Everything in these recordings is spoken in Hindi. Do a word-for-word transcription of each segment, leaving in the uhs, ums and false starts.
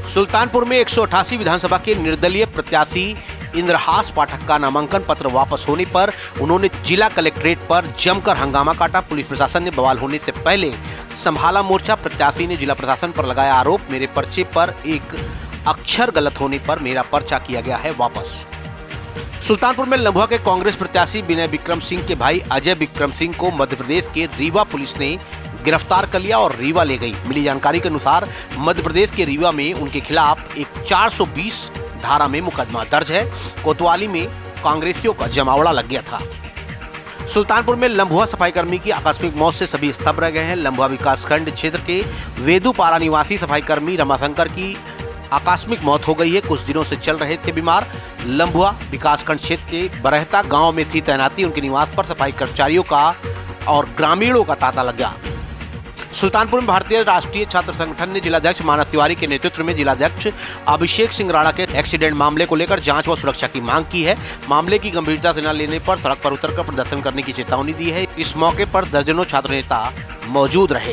सुल्तानपुर में एक सौ अठासी विधानसभा के निर्दलीय प्रत्याशी इंद्रहास पाठक का नामांकन पत्र वापस होने पर उन्होंने जिला कलेक्ट्रेट पर जमकर हंगामा काटा। पुलिस प्रशासन ने बवाल होने से पहले संभाला मोर्चा। प्रत्याशी ने जिला प्रशासन पर लगाया आरोप, मेरे पर्चे पर एक अक्षर गलत होने पर मेरा पर्चा किया गया है वापस। सुल्तानपुर में लम्भुआ के कांग्रेस प्रत्याशी विनय विक्रम सिंह के भाई अजय विक्रम सिंह को मध्य प्रदेश के रीवा पुलिस ने गिरफ्तार कर लिया और रीवा ले गई। मिली जानकारी के अनुसार मध्य प्रदेश के रीवा में उनके खिलाफ एक चार सौ बीस धारा में मुकदमा दर्ज है। कोतवाली में कांग्रेसियों का जमावड़ा लग गया था। सुल्तानपुर में लम्भुआ सफाईकर्मी की आकस्मिक मौत से सभी स्तब्ध रह गए हैं। लम्भुआ विकासखंड क्षेत्र के वेदुपारा निवासी सफाईकर्मी रमाशंकर की आकस्मिक मौत हो गई है। कुछ दिनों से चल रहे थे बीमार। लम्भुआ विकासखंड क्षेत्र के बरहता गांव में थी तैनाती। उनके निवास पर सफाई कर्मचारियों का और ग्रामीणों का तांता लग गया। सुल्तानपुर में भारतीय राष्ट्रीय छात्र संगठन ने जिलाध्यक्ष मानस तिवारी के नेतृत्व में जिलाध्यक्ष अभिषेक सिंह राणा के एक्सीडेंट मामले को लेकर जांच व सुरक्षा की मांग की है। मामले की गंभीरता से न लेने पर सड़क पर उतरकर प्रदर्शन करने की चेतावनी दी है। इस मौके पर दर्जनों छात्र नेता मौजूद रहे।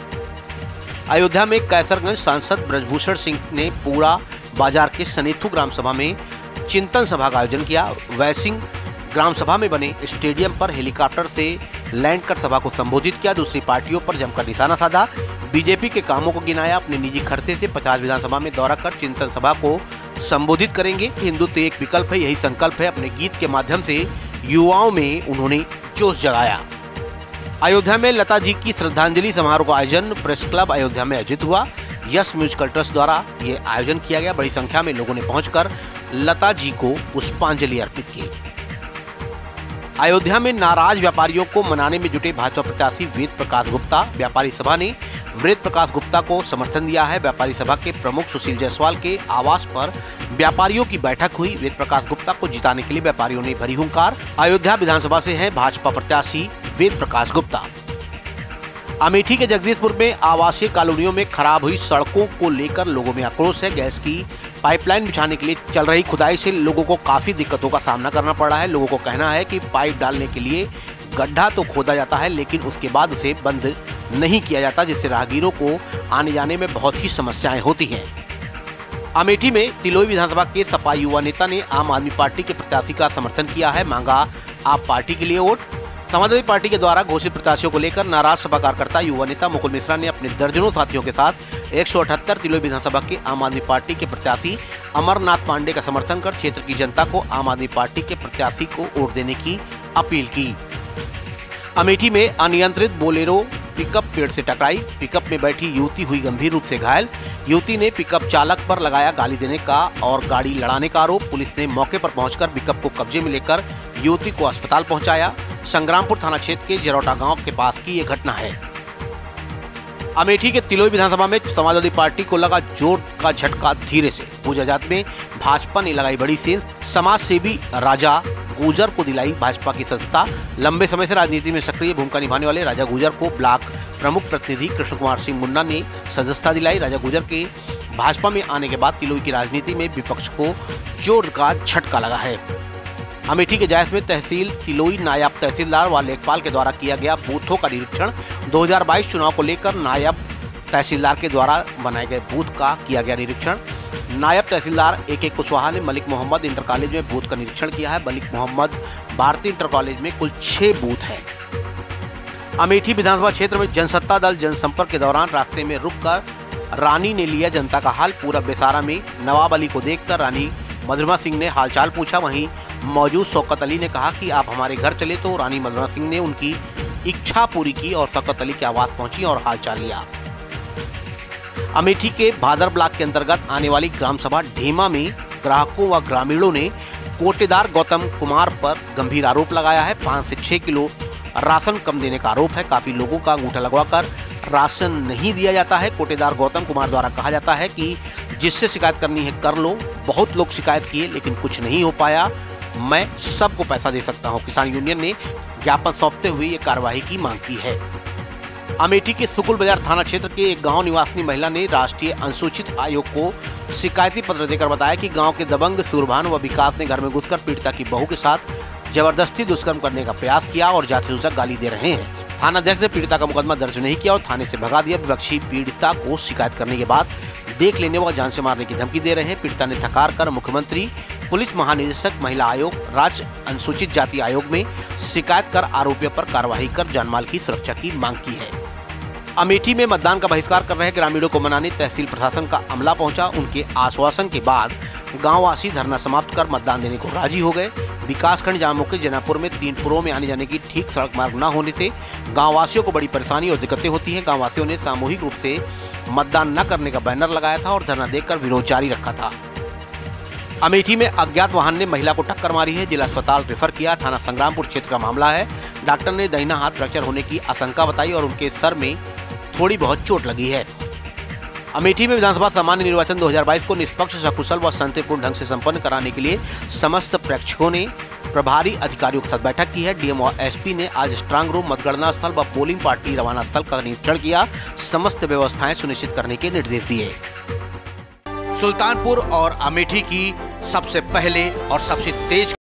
अयोध्या में कैसरगंज सांसद ब्रजभूषण सिंह ने पूरा बाजार के सनेथु ग्राम सभा में चिंतन सभा का आयोजन किया। वैसिंग ग्राम सभा में बने स्टेडियम पर हेलीकॉप्टर से लैंड कर सभा को संबोधित किया। दूसरी पार्टियों पर जमकर निशाना साधा। बीजेपी के कामों को गिनाया। अपने निजी खर्चे से पचास विधानसभा में दौरा कर चिंतन सभा को संबोधित करेंगे। हिंदुत्व एक विकल्प है, यही संकल्प है। अपने गीत के माध्यम से युवाओं में उन्होंने जोश जगाया। अयोध्या में लता जी की श्रद्धांजलि समारोह का आयोजन प्रेस क्लब अयोध्या में आयोजित हुआ। यस म्यूजिकल ट्रस्ट द्वारा ये आयोजन किया गया। बड़ी संख्या में लोगों ने पहुंचकर लता जी को पुष्पांजलि अर्पित की। अयोध्या में नाराज व्यापारियों को मनाने में जुटे भाजपा प्रत्याशी वेद प्रकाश गुप्ता। व्यापारी सभा ने वेद प्रकाश गुप्ता को समर्थन दिया है। व्यापारी सभा के प्रमुख सुशील जायसवाल के आवास पर व्यापारियों की बैठक हुई। वेद प्रकाश गुप्ता को जिताने के लिए व्यापारियों ने भरी हुंकार। अयोध्या विधानसभा से हैं भाजपा प्रत्याशी वेद प्रकाश गुप्ता। अमेठी के जगदीशपुर में आवासीय कॉलोनियों में खराब हुई सड़कों को लेकर लोगों में आक्रोश है। गैस की पाइपलाइन बिछाने के लिए चल रही खुदाई से लोगों को काफी दिक्कतों का सामना करना पड़ रहा है। लोगों को कहना है कि पाइप डालने के लिए गड्ढा तो खोदा जाता है, लेकिन उसके बाद उसे बंद नहीं किया जाता, जिससे राहगीरों को आने जाने में बहुत ही समस्याएं होती हैं। अमेठी में तिलोई विधानसभा के सपा युवा नेता ने आम आदमी पार्टी के प्रत्याशी का समर्थन किया है। मांगा आप पार्टी के लिए वोट। समाजवादी पार्टी के द्वारा घोषित प्रत्याशियों को लेकर नाराज सपा कार्यकर्ता युवा नेता मुकुल मिश्रा ने अपने दर्जनों साथियों के साथ एक सौ अठहत्तर तिलोई विधानसभा के आम आदमी पार्टी के प्रत्याशी अमरनाथ पांडे का समर्थन कर क्षेत्र की जनता को आम आदमी पार्टी के प्रत्याशी को वोट देने की अपील की। अमेठी में अनियंत्रित बोलेरो पिकअप पेड़ से टकराई। पिकअप में बैठी युवती हुई गंभीर रूप से घायल। युवती ने पिकअप चालक पर लगाया गाली देने का और गाड़ी लड़ाने का आरोप। पुलिस ने मौके पर पहुंचकर पिकअप को कब्जे में लेकर युवती को अस्पताल पहुंचाया। संग्रामपुर थाना क्षेत्र के जरौटा गांव के पास की ये घटना है। अमेठी के तिलोई विधानसभा में समाजवादी पार्टी को लगा जोर का झटका धीरे से। पूजा जात में भाजपा ने लगाई बड़ी सेंध। समाज सेवी राजा गुजर को दिलाई भाजपा की सदस्यता। लंबे समय से राजनीति में सक्रिय भूमिका निभाने वाले राजा गुजर को ब्लॉक प्रमुख प्रतिनिधि कृष्ण कुमार सिंह मुन्ना ने सदस्यता दिलाई। राजा गुजर के भाजपा में आने के बाद तिलोई की राजनीति में विपक्ष को जोर का झटका लगा है। अमेठी के जायस में तहसील तिलोई नायब तहसीलदार व लेखपाल के द्वारा किया गया बूथों का निरीक्षण। दो हज़ार बाईस चुनाव को लेकर नायब तहसीलदार के द्वारा बनाए गए बूथ का किया गया निरीक्षण। नायब तहसीलदार ए के कुशवाहा ने मलिक मोहम्मद इंटर कॉलेज में बूथ का निरीक्षण किया है। मलिक मोहम्मद भारतीय इंटर कॉलेज में कुल छह बूथ हैं। अमेठी विधानसभा क्षेत्र में जनसत्ता दल जनसंपर्क के दौरान रास्ते में रुककर रानी ने लिया जनता का हाल। पूरा बेसारा में नवाब अली को देखकर रानी मधुरमा सिंह ने हालचाल पूछा। वहीं मौजूद शौकत अली ने कहा कि आप हमारे घर चले, तो रानी मधुरमा सिंह ने उनकी इच्छा पूरी की और शौकत अली के आवास पहुंची और हालचाल लिया। अमेठी के भादर ब्लॉक के अंतर्गत आने वाली ग्राम सभा ढेमा में ग्राहकों व ग्रामीणों ने कोटेदार गौतम कुमार पर गंभीर आरोप लगाया है। पाँच से छह किलो राशन कम देने का आरोप है। काफी लोगों का अंगूठा लगवाकर राशन नहीं दिया जाता है। कोटेदार गौतम कुमार द्वारा कहा जाता है कि जिससे शिकायत करनी है कर लो। बहुत लोग शिकायत किए लेकिन कुछ नहीं हो पाया। मैं सबको पैसा दे सकता हूं। किसान यूनियन ने ज्ञापन सौंपते हुए ये कार्रवाई की मांग की है। अमेठी के सुकुल बाजार थाना क्षेत्र के एक गांव निवासी महिला ने राष्ट्रीय अनुसूचित आयोग को शिकायती पत्र देकर बताया कि गांव के दबंग सूरभान व विकास ने घर में घुसकर पीड़िता की बहू के साथ जबरदस्ती दुष्कर्म करने का प्रयास किया और जाति सूचक गाली दे रहे हैं। थानाध्यक्ष ने पीड़िता का मुकदमा दर्ज नहीं किया और थाने से भगा दिया। विपक्षी पीड़िता को शिकायत करने के बाद देख लेने व जान से मारने की धमकी दे रहे हैं। पीड़िता ने थकार कर मुख्यमंत्री, पुलिस महानिदेशक, महिला आयोग, राज्य अनुसूचित जाति आयोग में शिकायत कर आरोपियों पर कार्रवाई कर जानमाल की सुरक्षा की मांग की है। अमेठी में मतदान का बहिष्कार कर रहे ग्रामीणों को मनाने तहसील प्रशासन का अमला पहुंचा। उनके आश्वासन के बाद गांववासी धरना समाप्त कर मतदान देने को राजी हो गए। विकासखंड जामुके जनापुर में तीन पुरों में आने जाने की ठीक सड़क मार्ग न होने से गांववासियों को बड़ी परेशानी और दिक्कतें होती हैं। गांववासियों ने सामूहिक रूप से मतदान न करने का बैनर लगाया था और धरना देकर विरोध जारी रखा था। अमेठी में अज्ञात वाहन ने महिला को टक्कर मारी है, जिला अस्पताल रेफर किया। थाना संग्रामपुर क्षेत्र का मामला है। डॉक्टर ने दाहिना हाथ फ्रैक्चर होने की आशंका बताई और उनके सर में थोड़ी बहुत चोट लगी है। अमेठी में विधानसभा सामान्य निर्वाचन दो हज़ार बाईस को निष्पक्ष, सकुशल व शांतिपूर्ण ढंग से संपन्न कराने के लिए समस्त प्रेक्षकों ने प्रभारी अधिकारियों के साथ बैठक की है। डीएम और एसपी ने आज स्ट्रांग रूम, मतगणना स्थल व पोलिंग पार्टी रवाना स्थल का निरीक्षण किया। समस्त व्यवस्थाएं सुनिश्चित करने के निर्देश दिए। सुल्तानपुर और अमेठी की सबसे पहले और सबसे तेज